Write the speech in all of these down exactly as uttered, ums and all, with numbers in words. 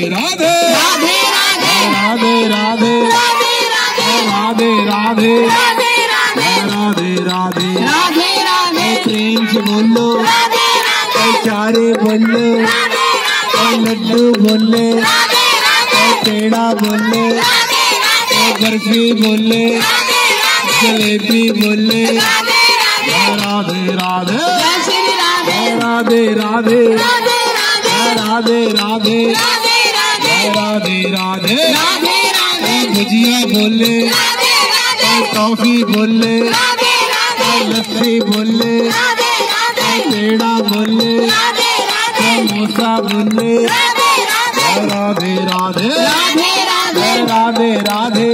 राधे राधे राधे राधे राधे राधे राधे राधे राधे राधे राधे प्रेम से बोलो राधे राधे चारे बोलो लड्डू बोले पेड़ा बोले बर्फी बोले जलेबी बोले राधे राधे राधे राधे राधे राधे राधे राधे भुजिया बोले टॉफी बोले लस्सी बोले पेड़ा बोले समोसा बोले राधे राधे राधे राधे राधे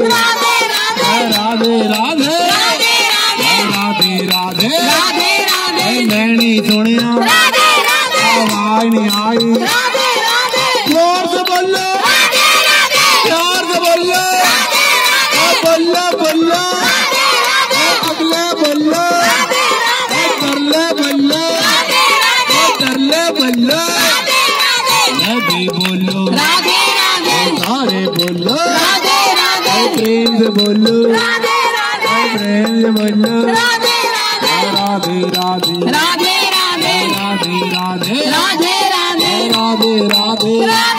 राधे राधे राधे नैनी सुनिया आवाज नहीं आई जोर से बोलो प्यार से बोलो बोलो बोलो अगले बोलो करले बोलो करले बोलो नदी बोलो सारे बोलो प्रेम से बोलो प्रेम से बोलो राधे राधे राधे राधे राधे राधे राधे राधे राधे राधे